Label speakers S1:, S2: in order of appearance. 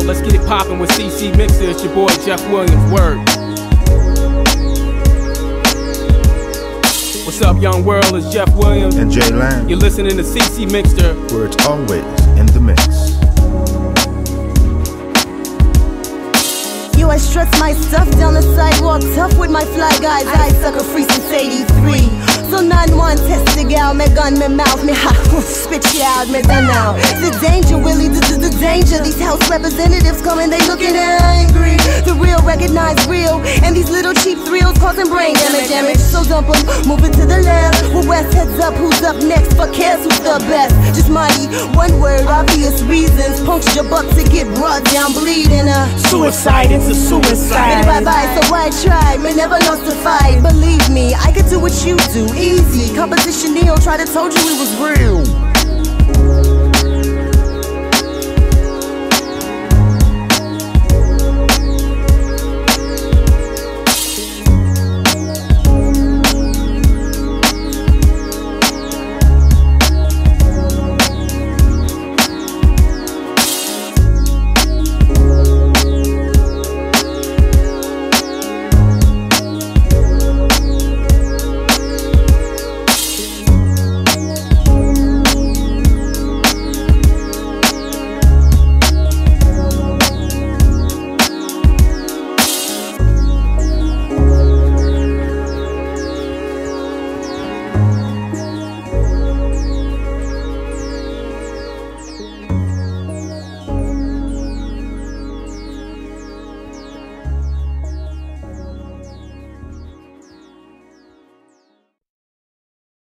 S1: Let's get it poppin' with CC Mixer. It's your boy Jeff Williams. Word. What's up, young world? It's Jeff Williams
S2: and Jay Lang.
S1: You're listening to CC Mixer,
S2: where it's always in the mix.
S3: Yo, I strut my stuff down the sidewalk, tough with my fly guys. I sucker free since 83. So 9-1, test the gal, me gun, me mouth, me ha, spit you out, me done now. The danger, Willie, the danger. These house representatives coming, they looking angry. The real recognize real, and these little cheap thrills causing brain damage. So dump 'em, moving to the left. With West heads up, who's up next? Fuck cares who's the best. Just mighty, one word, obvious reasons. Punctured your butt to get brought down, bleeding.
S4: Suicide into suicide.
S3: Bye-bye, so I tried, me never lost a fight. Believe me, I could do what you do, easy. Competition Neo tried to told you it was real.